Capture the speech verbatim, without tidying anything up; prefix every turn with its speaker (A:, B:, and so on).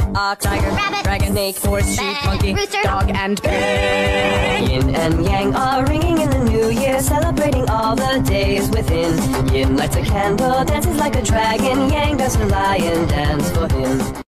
A: ox, tiger,
B: rabbit,
A: dragon, snake, horse, sheep,
B: hen,
A: monkey,
B: rooster,
A: dog, and bear.
C: Yin and Yang are ringing in the new year, celebrating all the days within. Yin lights a candle, dances like a dragon. Yang does her lion dance for him.